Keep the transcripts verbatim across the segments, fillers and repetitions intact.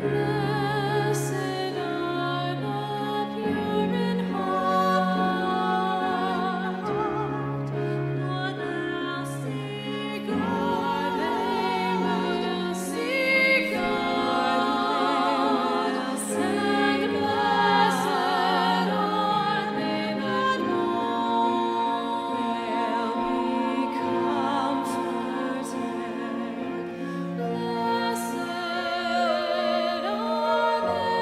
Blessed are the pure in heart, for they'll see God. They will see God. And blessed are they that mourn. They'll be comforted. Blessed are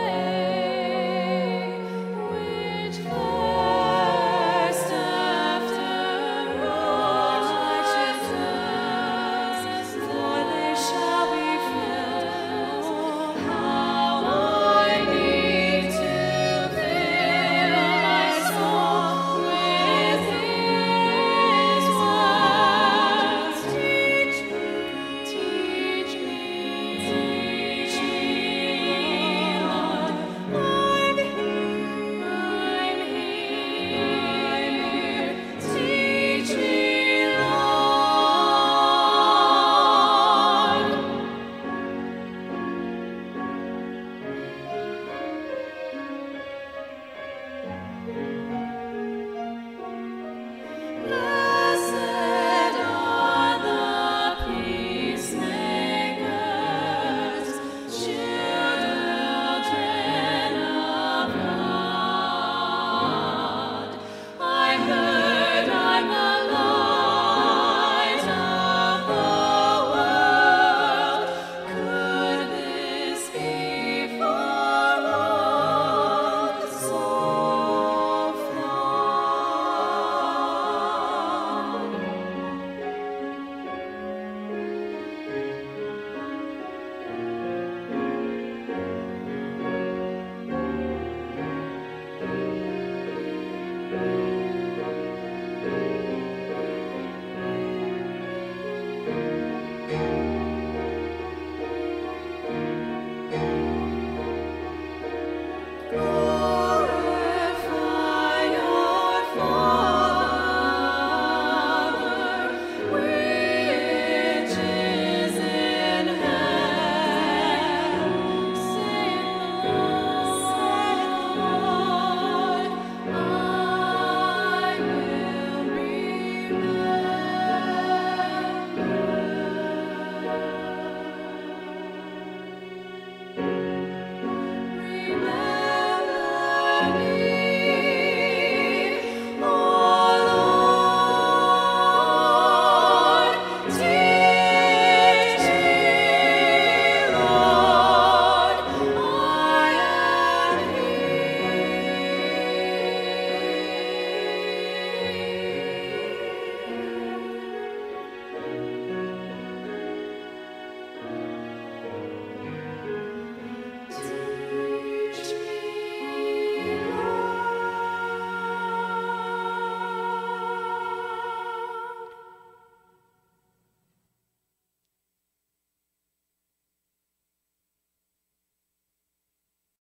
they which thirst after righteousness, for they shall be filled. How I need to fill my soul with His words. Teach me, teach me, teach me, Lord. I'm here, I'm here. Teach me, Lord. Blessed are the peacemakers, children of God. I heard I'm the light of the world. Could this be for all so flawed?